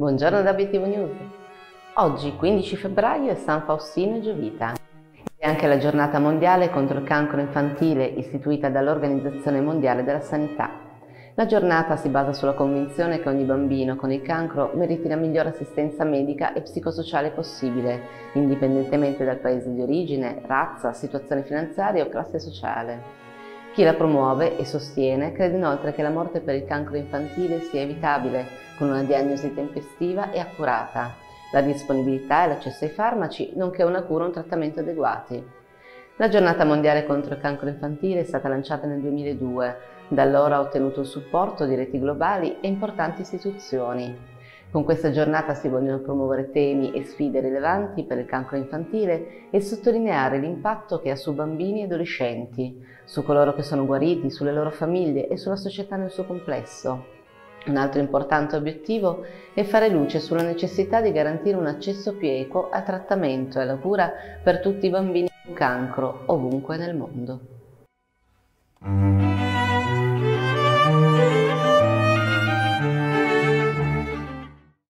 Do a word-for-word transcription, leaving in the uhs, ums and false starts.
Buongiorno da Obiettivo News. Oggi, quindici febbraio, è San Faustino e Giovita. È anche la giornata mondiale contro il cancro infantile istituita dall'Organizzazione Mondiale della Sanità. La giornata si basa sulla convinzione che ogni bambino con il cancro meriti la migliore assistenza medica e psicosociale possibile, indipendentemente dal paese di origine, razza, situazione finanziaria o classe sociale. Chi la promuove e sostiene crede inoltre che la morte per il cancro infantile sia evitabile con una diagnosi tempestiva e accurata, la disponibilità e l'accesso ai farmaci, nonché una cura e un trattamento adeguati. La giornata mondiale contro il cancro infantile è stata lanciata nel duemiladue, da allora ha ottenuto il supporto di reti globali e importanti istituzioni. Con questa giornata si vogliono promuovere temi e sfide rilevanti per il cancro infantile e sottolineare l'impatto che ha su bambini e adolescenti, su coloro che sono guariti, sulle loro famiglie e sulla società nel suo complesso. Un altro importante obiettivo è fare luce sulla necessità di garantire un accesso più equo al trattamento e alla cura per tutti i bambini con cancro ovunque nel mondo.